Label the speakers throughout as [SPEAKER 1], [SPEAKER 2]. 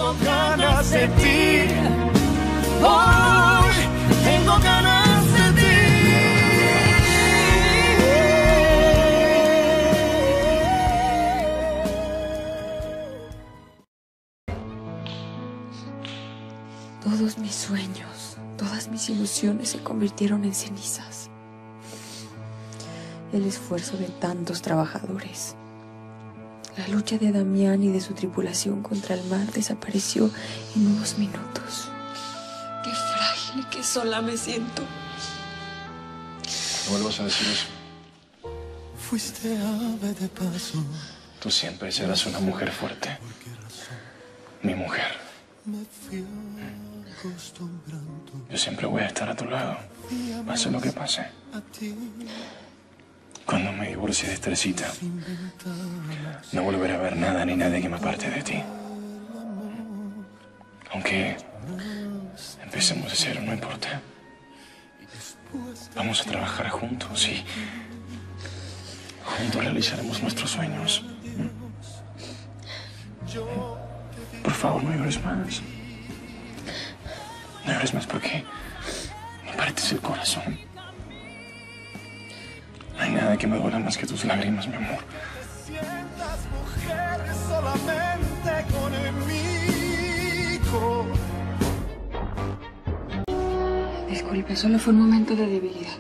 [SPEAKER 1] tengo ganas de ti. Hoy tengo ganas de ti.
[SPEAKER 2] Todos mis sueños, todas mis ilusiones se convirtieron en cenizas. El esfuerzo de tantos trabajadores. La lucha de Damián y de su tripulación contra el mar desapareció en unos minutos. Qué frágil y qué sola me siento.
[SPEAKER 3] No vuelvas a decir eso.
[SPEAKER 1] Fuiste ave de paso.
[SPEAKER 3] Tú siempre serás una mujer fuerte. Mi mujer. Yo siempre voy a estar a tu lado, pase lo que pase. Cuando me divorcie de Esthercita, no volveré a ver nada ni nadie que me aparte de ti. Aunque empecemos de cero, no importa. Vamos a trabajar juntos y juntos realizaremos nuestros sueños. Por favor, no llores más. No llores más porque me partes el corazón. No hay nada que me duela más que tus lágrimas, mi amor.
[SPEAKER 1] Sientas mujer solamente conmigo.
[SPEAKER 2] Disculpe, solo fue un momento de debilidad.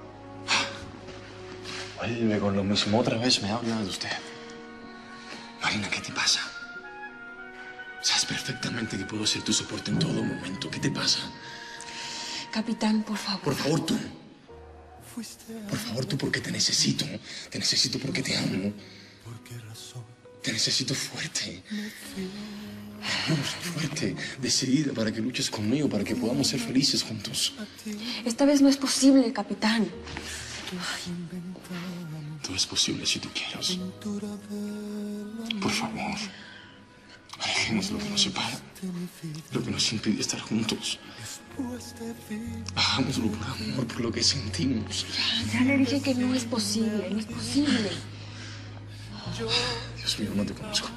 [SPEAKER 3] Vuelve con lo mismo. Otra vez me habla de usted. Marina, ¿qué te pasa? Sabes perfectamente que puedo ser tu soporte en todo momento. ¿Qué te pasa?
[SPEAKER 2] Capitán, por favor.
[SPEAKER 3] Por favor, tú. Por favor, tú, porque te necesito. Te necesito porque te amo. Te necesito fuerte. Vamos, fuerte, decidida, para que luches conmigo, para que podamos ser felices juntos.
[SPEAKER 2] Esta vez no es posible, capitán.
[SPEAKER 3] Todo es posible si tú quieres. Por favor. Alejemos lo que nos separa, lo que nos impide estar juntos. Hagámoslo por amor, por lo que sentimos.
[SPEAKER 2] Ya le dije que no es posible, no es posible.
[SPEAKER 3] Dios mío, no te conozco.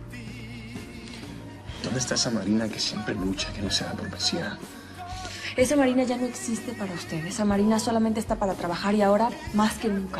[SPEAKER 3] ¿Dónde está esa Marina que siempre lucha, que no se da por vencida?
[SPEAKER 2] Esa Marina ya no existe para usted. Esa Marina solamente está para trabajar y ahora más que nunca.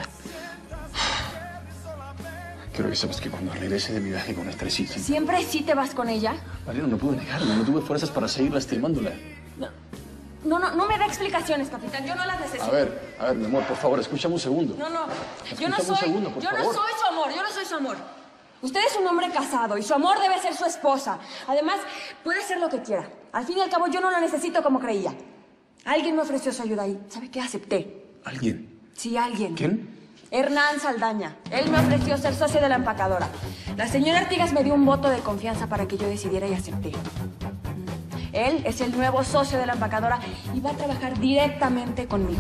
[SPEAKER 3] Quiero que sepas que cuando regrese de mi viaje con Esthercita...
[SPEAKER 2] ¿Siempre sí te vas con ella?
[SPEAKER 3] Marina, no pude negarlo. No tuve fuerzas para seguir lastimándola.
[SPEAKER 2] No me da explicaciones, capitán. Yo no las necesito.
[SPEAKER 3] A ver, mi amor, por favor, escúchame un segundo.
[SPEAKER 2] Yo no
[SPEAKER 3] Escúchame
[SPEAKER 2] soy...
[SPEAKER 3] un segundo, por
[SPEAKER 2] yo
[SPEAKER 3] favor.
[SPEAKER 2] no soy su amor, yo no soy su amor. Usted es un hombre casado y su amor debe ser su esposa. Además, puede hacer lo que quiera. Al fin y al cabo, yo no la necesito como creía. Alguien me ofreció su ayuda y ¿sabe qué? Acepté.
[SPEAKER 3] ¿Alguien?
[SPEAKER 2] Sí, alguien.
[SPEAKER 3] ¿Quién?
[SPEAKER 2] Hernán Saldaña. Él me ofreció ser socio de la empacadora. La señora Artigas me dio un voto de confianza para que yo decidiera y acepté. Él es el nuevo socio de la empacadora y va a trabajar directamente conmigo.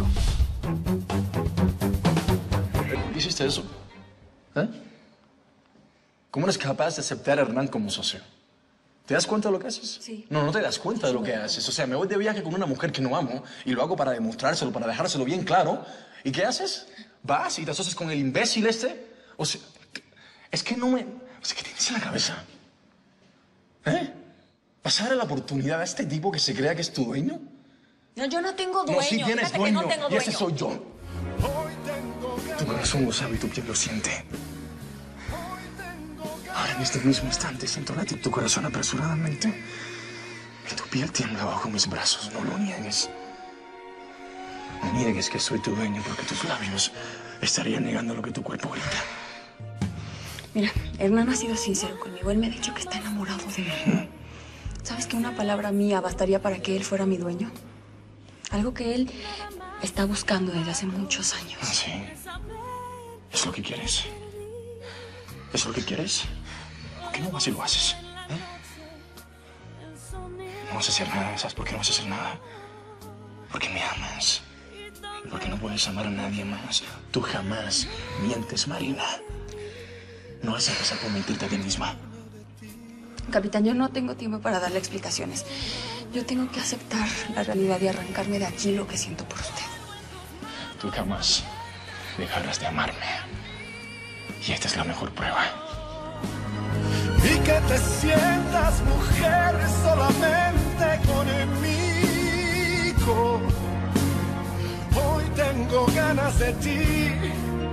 [SPEAKER 3] ¿Por qué hiciste eso? ¿Eh? ¿Cómo eres capaz de aceptar a Hernán como socio? ¿Te das cuenta de lo que haces?
[SPEAKER 2] Sí.
[SPEAKER 3] No te das cuenta de lo que haces. O sea, me voy de viaje con una mujer que no amo y lo hago para demostrárselo, para dejárselo bien claro. ¿Y qué haces? ¿Vas y te asocias con el imbécil este? O sea, es que no me... O sea, ¿qué tienes en la cabeza? ¿Eh? ¿Pasar la oportunidad a este tipo que se crea que es tu dueño?
[SPEAKER 2] No, yo no tengo dueño.
[SPEAKER 3] No, sí tienes
[SPEAKER 2] Fíjate
[SPEAKER 3] dueño.
[SPEAKER 2] que no tengo
[SPEAKER 3] Y ese
[SPEAKER 2] dueño.
[SPEAKER 3] soy yo. Tu corazón lo sabe y tu piel lo siente. Ahora, en este mismo instante, siento latir tu corazón apresuradamente. Y tu piel tiembla bajo mis brazos. No lo niegues. No niegues que soy tu dueño, porque tus labios estarían negando lo que tu cuerpo grita.
[SPEAKER 2] Mira, Hernán ha sido sincero conmigo. Él me ha dicho que está enamorado de mí. ¿Sabes que una palabra mía bastaría para que él fuera mi dueño? Algo que él está buscando desde hace muchos años.
[SPEAKER 3] Sí. ¿Es lo que quieres? ¿Es lo que quieres? ¿Por qué no vas y lo haces? ¿Eh? No vas a hacer nada. ¿Sabes por qué no vas a hacer nada? Porque me amas. Porque no puedes amar a nadie más. Tú jamás mientes, Marina. No vas a empezar por mentirte a ti misma.
[SPEAKER 2] Capitán, yo no tengo tiempo para darle explicaciones. Yo tengo que aceptar la realidad y arrancarme de aquí lo que siento por usted.
[SPEAKER 3] Tú jamás dejarás de amarme. Y esta es la mejor prueba.
[SPEAKER 1] y que te sientas mujer solamente conmigo. Hoy tengo ganas de ti.